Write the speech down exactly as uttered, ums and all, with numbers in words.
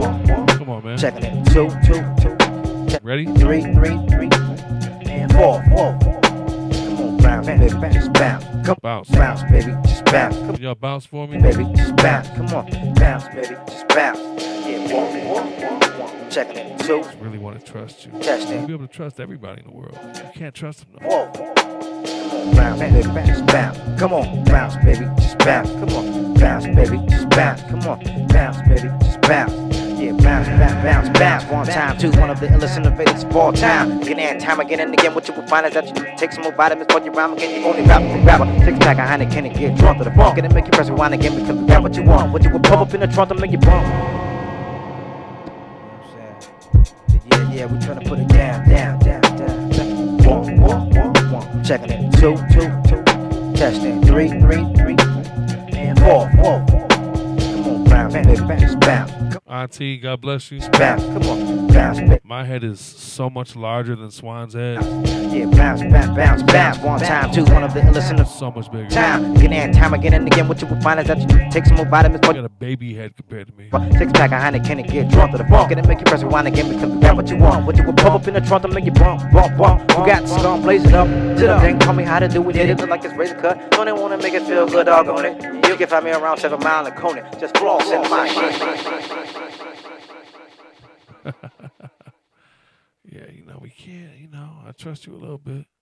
one, one. Come on, man. Checking it. Two, two, two. Check. Ready? Three, three, three. And four, four, four. Come on, bounce, baby, just bounce. Come Bounce. bounce, baby, just bounce. Come Can y'all bounce for me? baby, just bounce. Come on, bounce, baby, just bounce. Yeah, one, one, one, one. Checking it. Two. I really want to trust you. Testing. You'll be able to trust everybody in the world. You can't trust them. No. Whoa. Bounce, baby, just bounce. Come on, bounce, baby, just bounce. Come on, bounce, baby, just bounce. Come on, bounce, baby, just bounce. Yeah, bounce, bounce, bounce, bounce. One time, two, one of the illest innovators of all time. Again and time, again and again, what you will find is that you take some more vitamins, put your rhyme again, you only rap from rapper. Six pack of Heineken and get drunk to the funk, and it make you press rewind again because you got what you want. What you will pump up in the trunk to make you bump. Yeah, yeah, we tryna put it down, down, down, down. One, one, one, one. Checking it. Two, two, two. Testing. Three, three, three. And four, four, four. Come on, bounce, baby, bounce, bounce. Auntie, God bless you. Bounce, come on, bounce, baby. My head is so much larger than Swan's head. Yeah, bounce, bounce, bounce, bounce. One time, two, one of the illest in the So much bigger. time. Again and time, again and again, what you will find is that you take some more vitamins, You put got a baby head compared to me. six pack of Heineken and get drunk to the funk, and it make you press rewind again because you got what you want. What you will pump up in the trunk to make you bump, bump, bump. You got to go blaze it up, sit up, then call me how to do it. Hit it look like it's razor cut. Don't even wanna make it feel good, dog on it. You can find me around seven mile in Coney, just floss in my shit. Yeah, you know, we can't, you know, I trust you a little bit.